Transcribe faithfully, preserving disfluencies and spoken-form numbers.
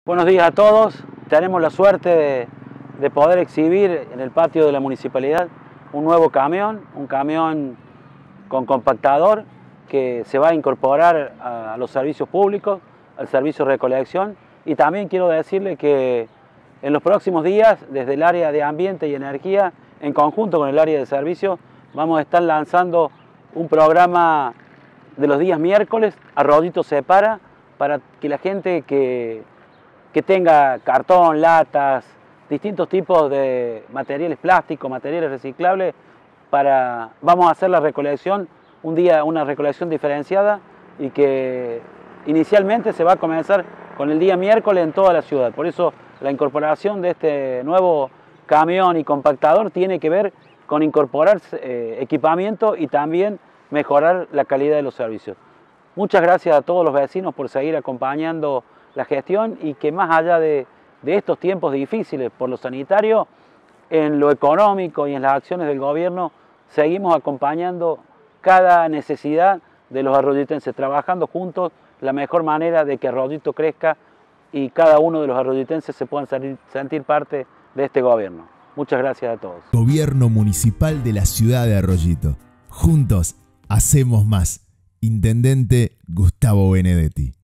Buenos días a todos. Tenemos la suerte de, de poder exhibir en el patio de la municipalidad un nuevo camión, un camión con compactador que se va a incorporar a, a los servicios públicos, al servicio de recolección. Y también quiero decirle que en los próximos días, desde el área de ambiente y energía, en conjunto con el área de servicio, vamos a estar lanzando un programa de los días miércoles, Arroyito Separa, para que la gente que que tenga cartón, latas, distintos tipos de materiales plásticos, materiales reciclables, para, vamos a hacer la recolección, un día una recolección diferenciada y que inicialmente se va a comenzar con el día miércoles en toda la ciudad. Por eso la incorporación de este nuevo camión y compactador tiene que ver con incorporar eh, equipamiento y también mejorar la calidad de los servicios. Muchas gracias a todos los vecinos por seguir acompañando la gestión y que más allá de, de estos tiempos difíciles por lo sanitario, en lo económico y en las acciones del gobierno, seguimos acompañando cada necesidad de los arroyitenses, trabajando juntos la mejor manera de que Arroyito crezca y cada uno de los arroyitenses se puedan salir, sentir parte de este gobierno. Muchas gracias a todos. Gobierno Municipal de la Ciudad de Arroyito. Juntos hacemos más. Intendente Gustavo Benedetti.